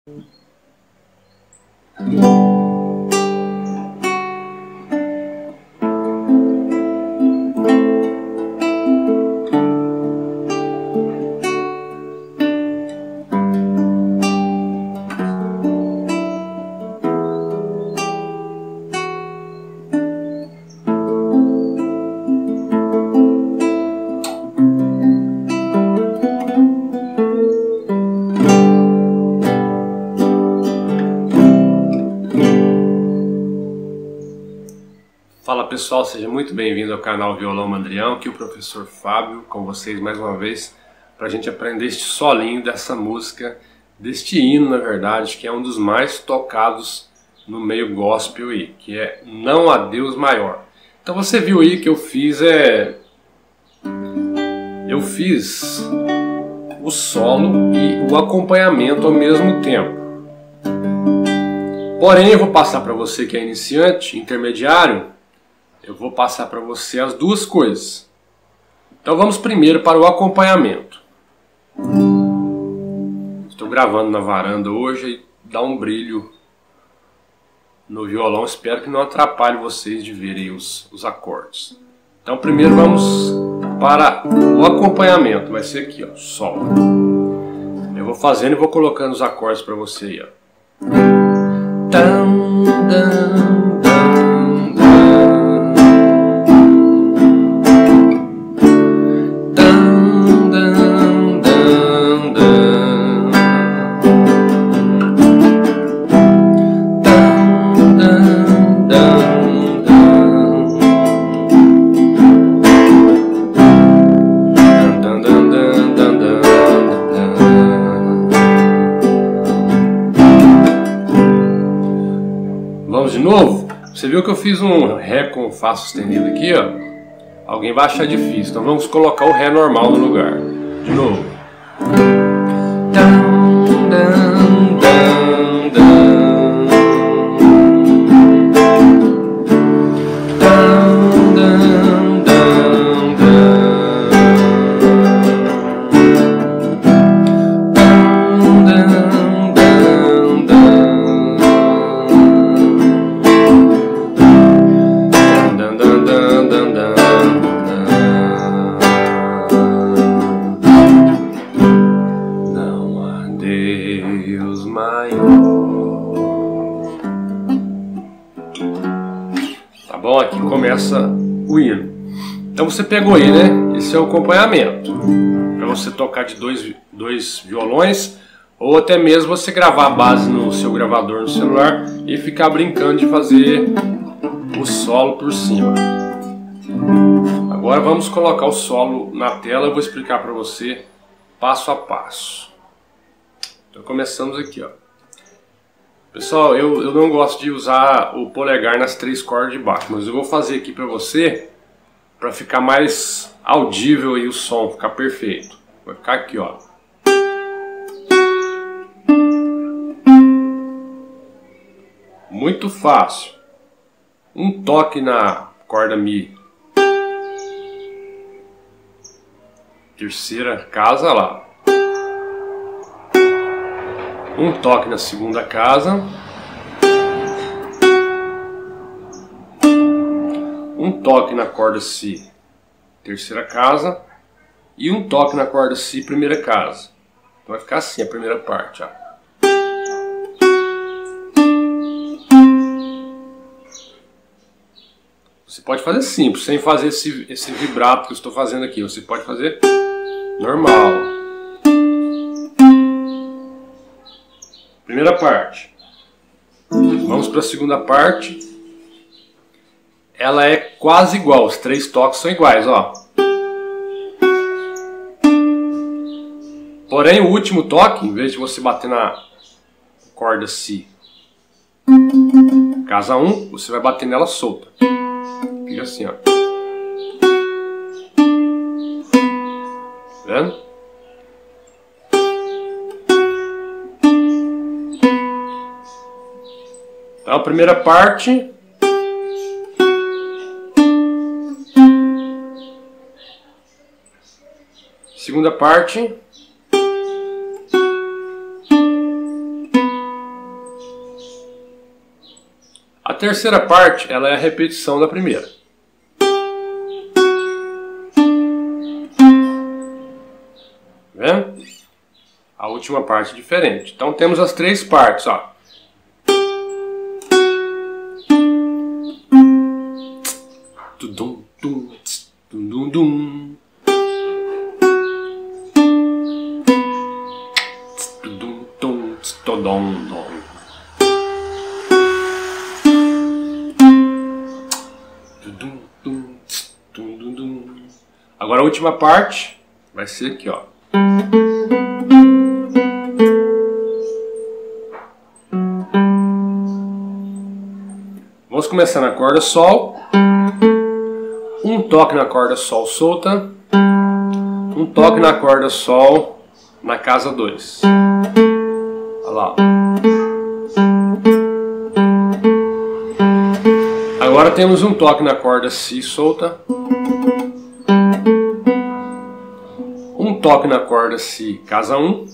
Fala pessoal, seja muito bem-vindo ao canal Violão Mandrião, aqui o professor Fábio com vocês mais uma vez para a gente aprender este solinho dessa música, deste hino na verdade, que é um dos mais tocados no meio gospel aí, que é Não Há Deus Maior. Então você viu aí que eu fiz o solo e o acompanhamento ao mesmo tempo. Porém eu vou passar para você que é iniciante, intermediário, eu vou passar para você as duas coisas. Então vamos primeiro para o acompanhamento. Estou gravando na varanda hoje e dá um brilho no violão. Espero que não atrapalhe vocês de verem os acordes. Então primeiro vamos para o acompanhamento. Vai ser aqui, ó, Sol. Eu vou fazendo e vou colocando os acordes para você aí, ó. Tam, dam, dam. Vamos de novo? Você viu que eu fiz um Ré com Fá sustenido aqui, ó? Alguém vai achar difícil, então vamos colocar o Ré normal no lugar. De novo. Deus maior. Tá bom? Aqui começa o hino. Então você pegou aí, né? Esse é o acompanhamento. Para você tocar de dois violões, ou até mesmo você gravar a base no seu gravador no celular e ficar brincando de fazer o solo por cima. Agora vamos colocar o solo na tela. Eu vou explicar para você passo a passo. Então começamos aqui, ó. Pessoal, eu não gosto de usar o polegar nas três cordas de baixo, mas eu vou fazer aqui para você, para ficar mais audível aí o som, ficar perfeito. Vai ficar aqui, ó. Muito fácil. Um toque na corda Mi. Terceira casa lá. Um toque na segunda casa, um toque na corda Si, terceira casa, e um toque na corda Si, primeira casa. Então vai ficar assim a primeira parte, ó. Você pode fazer simples, sem fazer esse vibrato que eu estou fazendo aqui. Você pode fazer normal. Primeira parte. Vamos para a segunda parte. Ela é quase igual, os três toques são iguais, ó. Porém, o último toque, em vez de você bater na corda Si, casa 1, você vai bater nela solta. Fica assim, ó. Tá vendo? Então, a primeira parte. Segunda parte. A terceira parte, ela é a repetição da primeira. Vendo? A última parte é diferente. Então temos as três partes, ó. Tudum, dum, tss, dum, dum, dum. Tss, tudum, dum, tss, todom, dom. Tudum, dum, tss, dum, dum, dum. Agora a última parte vai ser aqui, ó. Vamos começar na corda Sol, um toque na corda Sol solta, um toque na corda Sol na casa 2. Olha lá. Agora temos um toque na corda Si solta, um toque na corda Si casa 1,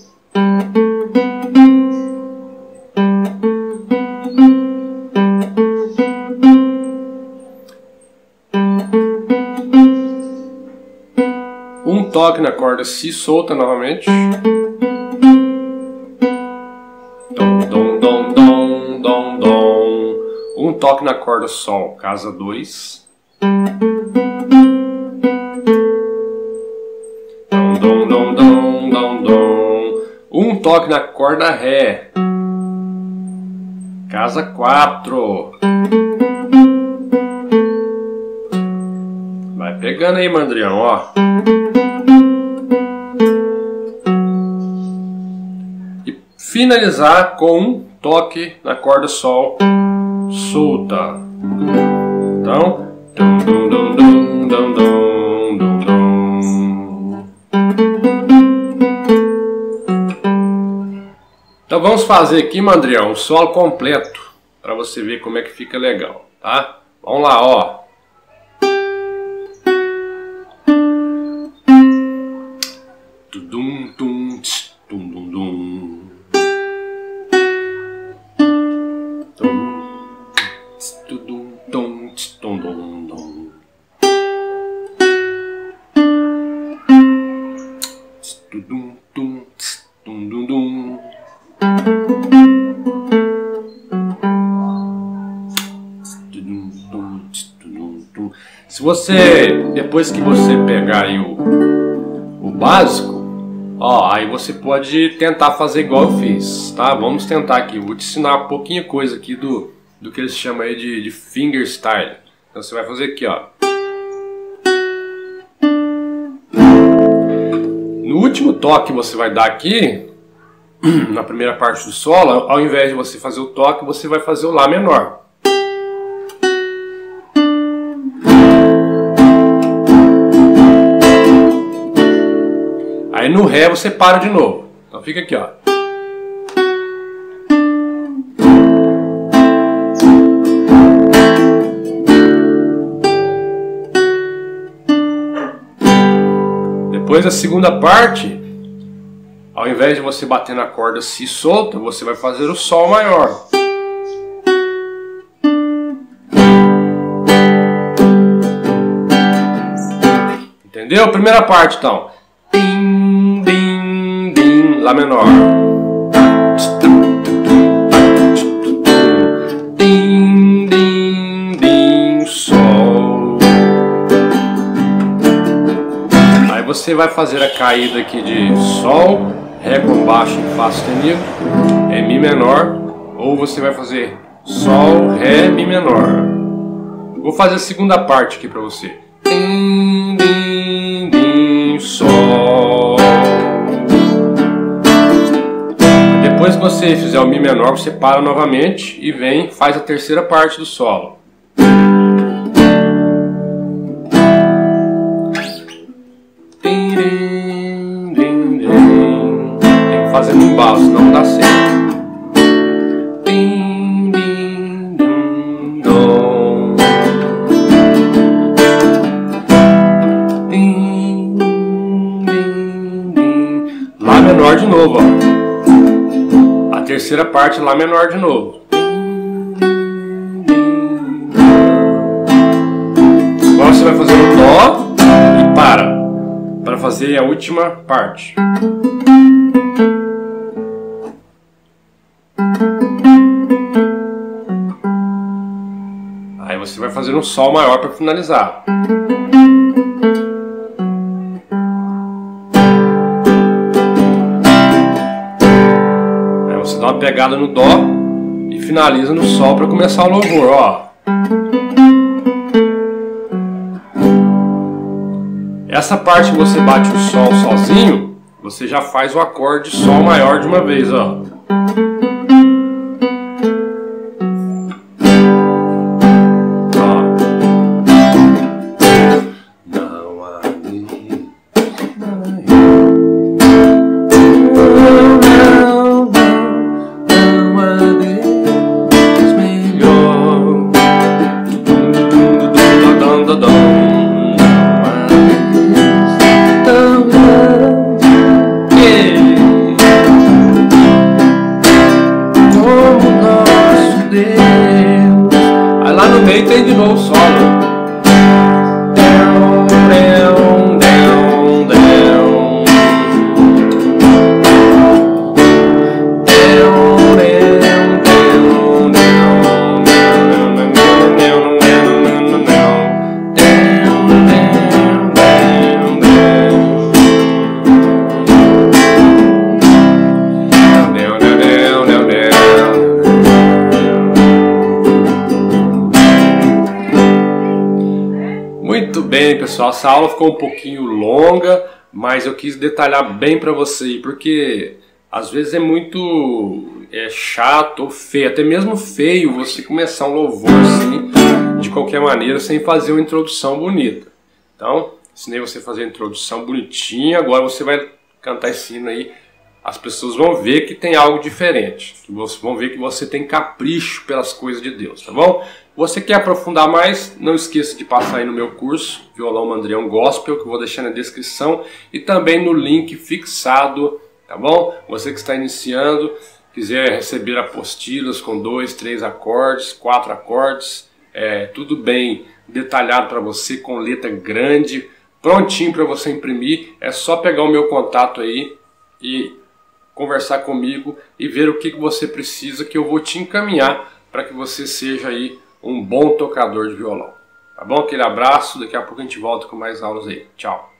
um toque na corda Si solta novamente, dom, dom, dom, dom, dom, dom. Um toque na corda Sol casa 2, dom, dom, dom, dom, dom, dom. Um toque na corda Ré casa 4. Vai pegando aí, Mandrião, ó. E finalizar com um toque na corda Sol solta. Então, dum, dum, dum, dum, dum, dum, dum, dum. Então vamos fazer aqui, Mandrião, o solo completo para você ver como é que fica legal, tá? Vamos lá, ó. Tudum, tum, tss, tum, dum, dum. Tudum, tum, tss, tum, dum, dum. Tudum, tum, tss, tum, dum, dum. Se você, depois que você pegar aí o básico, ó, aí você pode tentar fazer igual eu fiz, tá? Vamos tentar aqui, vou te ensinar um pouquinho coisa aqui do que eles chamam aí de fingerstyle. Então você vai fazer aqui, ó. No último toque que você vai dar aqui, na primeira parte do solo, ao invés de você fazer o toque, você vai fazer o Lá menor. Aí no Ré você para de novo. Então fica aqui, ó. Depois da segunda parte, ao invés de você bater na corda Si solta, você vai fazer o Sol maior. Entendeu? Primeira parte, então. Din, din, din, Lá menor. Din, din, din, Sol. Aí você vai fazer a caída aqui de Sol, Ré com baixo em Fá sustenido, é Mi menor, ou você vai fazer Sol, Ré, Mi menor. Vou fazer a segunda parte aqui para você. Din, din, din, Sol. Depois que você fizer o Mi menor, você para novamente e vem, faz a terceira parte do solo. Tem que fazer no embalo, senão não dá certo. Lá menor de novo, ó. A terceira parte Lá menor de novo. fazer a última parte. Aí você vai fazer um sol maior para finalizar. Aí você dá uma pegada no dó e finaliza no sol para começar o louvor, ó. Essa parte que você bate o sol sozinho, você já faz o acorde sol maior de uma vez, ó. Aí lá no meio tem de novo o solo. Down, down, down, down. Down, down, down, down. Muito bem, pessoal, essa aula ficou um pouquinho longa, mas eu quis detalhar bem para você, porque às vezes é muito chato ou feio, até mesmo feio você começar um louvor assim, de qualquer maneira, sem fazer uma introdução bonita. Então, ensinei você a fazer a introdução bonitinha, agora você vai cantar esse hino aí, as pessoas vão ver que tem algo diferente, vão ver que você tem capricho pelas coisas de Deus, tá bom? Você quer aprofundar mais? Não esqueça de passar aí no meu curso, Violão Mandrião Gospel, que eu vou deixar na descrição, e também no link fixado, tá bom? Você que está iniciando, quiser receber apostilas com 2, 3 acordes, 4 acordes, tudo bem detalhado para você, com letra grande, prontinho para você imprimir, é só pegar o meu contato aí e conversar comigo e ver o que você precisa, que eu vou te encaminhar para que você seja aí um bom tocador de violão. Tá bom? Aquele abraço, daqui a pouco a gente volta com mais aulas aí. Tchau!